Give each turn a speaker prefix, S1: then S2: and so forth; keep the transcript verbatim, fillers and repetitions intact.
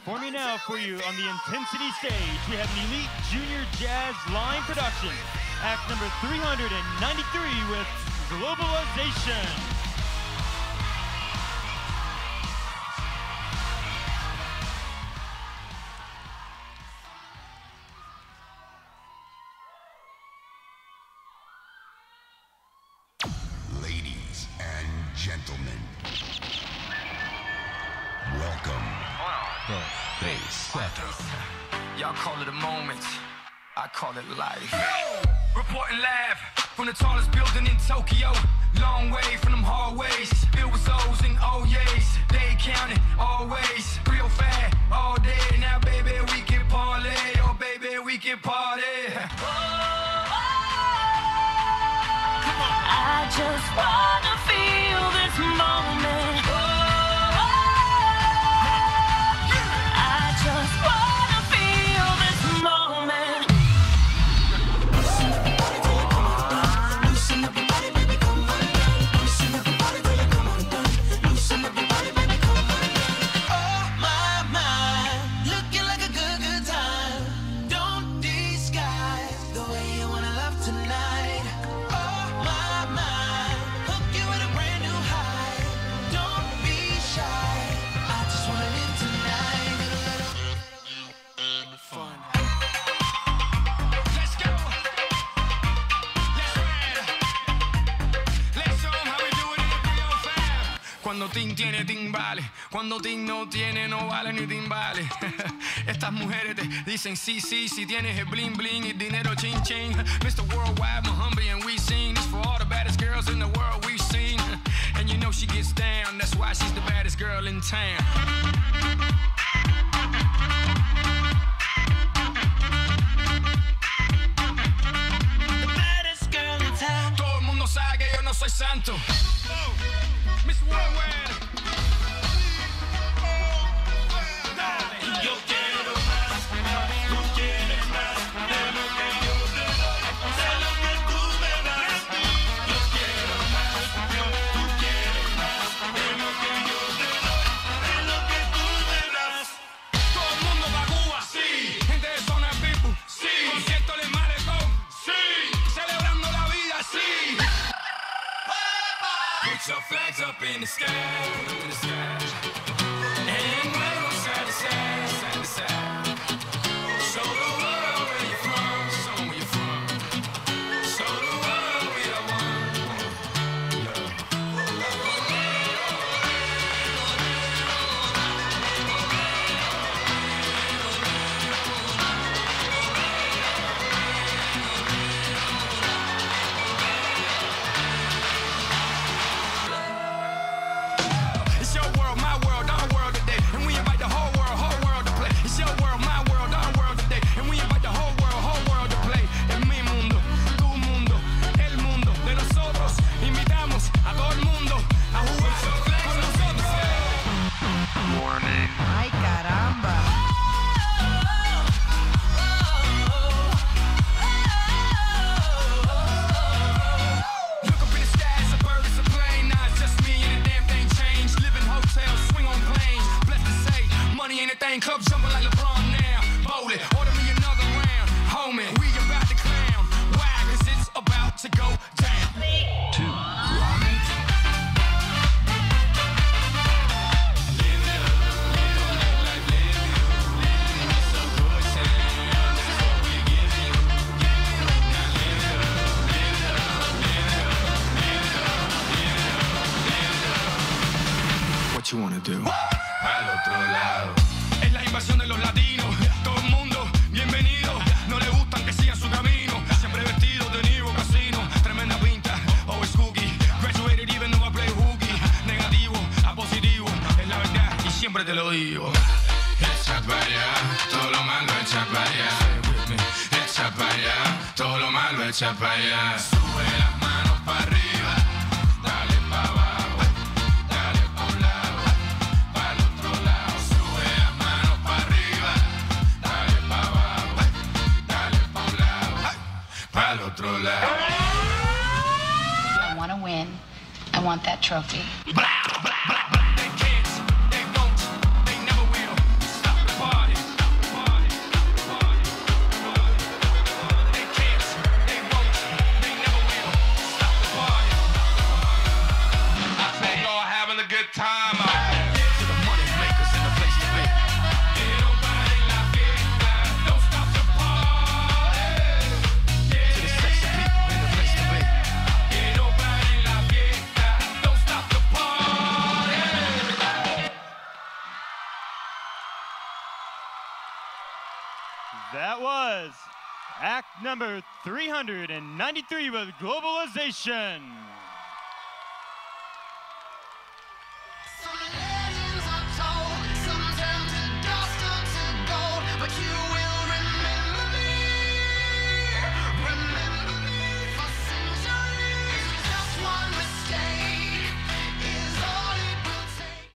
S1: Performing now for you on the Intensity stage, we have an elite junior jazz line production, act number three hundred ninety-three with Globalization.
S2: Ladies and gentlemen, welcome.
S3: Y'all call it a moment, I call it life. Reporting live from the tallest building in Tokyo. Long way from them hallways, filled with O's and O's. They counting always, real fat all day. Now baby we can parlay, oh baby we can party.
S4: I just wanna feel this moment. I just wanna feel this moment. Loosen up your body till you come undone. Loosen up your body, baby, come undone. Loosen up your body till you come undone. Loosen up your body, baby, come undone. Oh my, my, looking like a good, good time. Don't disguise the way you wanna love tonight.
S3: Cuando Tim tiene timbales, cuando Tim no tiene, no vale ni timbales. Estas mujeres te dicen sí, sí, si tienes el bling bling y dinero ching ching. mister Worldwide, Muhammad, and we sing this for all the baddest girls in the world we've seen. And you know she gets down, that's why she's the baddest girl in town.
S4: The baddest girl in town.
S3: Todo el mundo sabe que yo no soy santo. Miss Worldwide. Dale. Yo quiero más, tú quieres más de lo que yo te doy, de lo que tú me das. Yo quiero más, tú quieres más de lo que yo te doy, de lo que tú me das. Todo el mundo va a Cuba, sí. Gente de zona people, sí. Concierto de Malecón, sí. Celebrando la vida, sí. Put your flags up in the sky, in the sky. And wave on side to side, side to side. Show the world where you're from, show 'em where you're from. Show the world we are one. It's your world, my world, our world today, and we invite the whole world, whole world to play. It's your world, my world, our world today, and we invite the whole world, whole world to play. Es mi mundo, tu mundo, el mundo de nosotros. Invitamos a todo el mundo a jugar con nosotros. Warning.
S5: Ay, caramba.
S3: Look up in the sky, it's a bird, it's a plane. Nah, it's just me and the damn thing changed. Live in hotels, swing on planes. Blessed to say, money ain't a thing. Club jumping like LeBron now. Bowl it, order me another round. Homie, we about to clown. Why? Cause it's about to go down. Two. What you wanna do? Al otro lado. Es la invasión de los latinos. Todo el mundo, bienvenido. No le gustan que sigan su camino. Siempre vestidos de Niro Casino. Tremenda pinta, always cookie. Graduated even though I play hooky. Negativo a positivo. Es la verdad y siempre te lo digo. Echa para allá, todo lo malo echa para allá. Echa para allá, todo lo malo echa para allá. Sube las manos para arriba. Dale para abajo. Dale para un lado. Para el otro lado. Sube las manos para arriba. Dale para abajo. Dale para un lado. Para el otro lado.
S6: I want to win. I want that trophy.
S3: Blah, blah, blah, blah. They can't, they won't, they never will. Stop it.
S1: That was act number three hundred ninety-three with Globalization.